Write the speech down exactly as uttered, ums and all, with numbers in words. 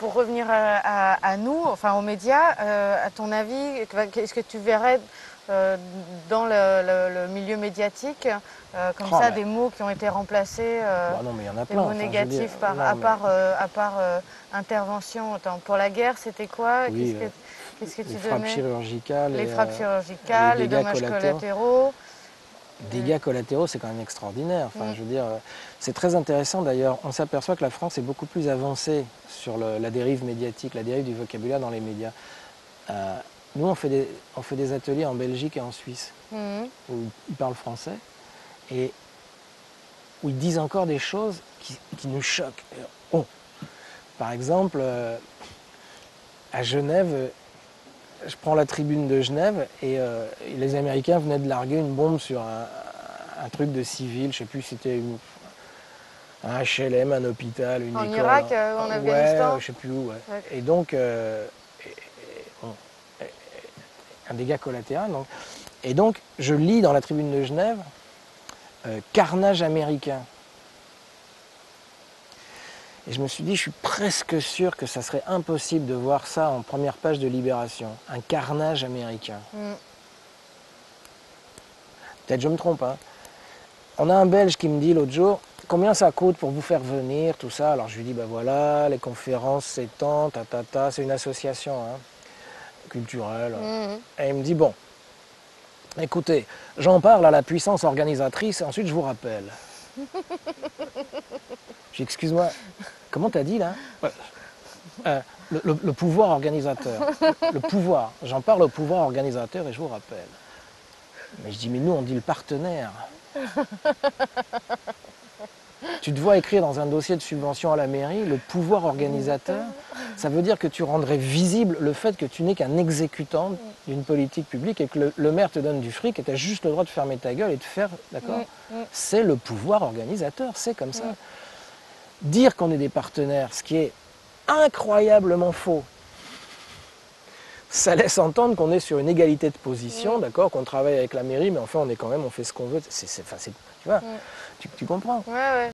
pour revenir à, à, à nous, enfin aux médias, euh, à ton avis, qu'est-ce que tu verrais euh, dans le, le, le milieu médiatique, euh, comme Oh, ça, mais... des mots qui ont été remplacés, euh, bah non, mais il y en a des plein. mots Enfin, négatifs, dire, par, non, à mais... part, euh, à part euh, intervention. Attends, pour la guerre, c'était quoi? Oui, Qu'est-ce euh, que, qu'est-ce que les tu frappes donnais? chirurgicales Les et frappes euh, les chirurgicales, les dégâts dommages collatéraux. collatéraux. Dégâts collatéraux, c'est quand même extraordinaire. Enfin, Mm. je veux dire, c'est très intéressant d'ailleurs. On s'aperçoit que la France est beaucoup plus avancée sur le, la dérive médiatique, la dérive du vocabulaire dans les médias. Euh, nous, on fait, des, on fait des ateliers en Belgique et en Suisse Mm. où ils parlent français et où ils disent encore des choses qui, qui nous choquent. Oh. Par exemple, euh, à Genève, je prends la tribune de Genève et, euh, et les Américains venaient de larguer une bombe sur un, un truc de civil, je sais plus si c'était une, un H L M, un hôpital, une En école, Irak, euh, en hein. Ouais, Afghanistan. je sais plus où. Ouais. Ouais. Et donc, euh, et, et, bon, et, un dégât collatéral. Donc. Et donc, je lis dans la tribune de Genève euh, carnage américain. Et je me suis dit, je suis presque sûr que ça serait impossible de voir ça en première page de Libération. Un carnage américain. Mm. Peut-être je me trompe, hein. On a un Belge qui me dit l'autre jour, combien ça coûte pour vous faire venir, tout ça. Alors je lui dis, ben voilà, les conférences, c'est tant, ta, ta, ta, c'est une association hein, culturelle. Mm. Et il me dit, bon, écoutez, j'en parle à la puissance organisatrice et ensuite je vous rappelle. J'ai dit, excuse-moi, comment t'as dit là euh, le, le, le pouvoir organisateur. Le, le pouvoir, j'en parle au pouvoir organisateur et je vous rappelle. Mais je dis, mais nous on dit le partenaire. Tu te vois écrire dans un dossier de subvention à la mairie le pouvoir organisateur, ça veut dire que tu rendrais visible le fait que tu n'es qu'un exécutant d'une politique publique et que le, le maire te donne du fric et tu as juste le droit de fermer ta gueule et de faire, d'accord? Mm. Mm. C'est le pouvoir organisateur, c'est comme ça. Mm. Dire qu'on est des partenaires, ce qui est incroyablement faux, ça laisse entendre qu'on est sur une égalité de position, mmh. d'accord, qu'on travaille avec la mairie, mais enfin on est quand même, on fait ce qu'on veut. C'est, c'est, enfin, c'est, tu vois, mmh. tu, tu comprends. Ouais, ouais.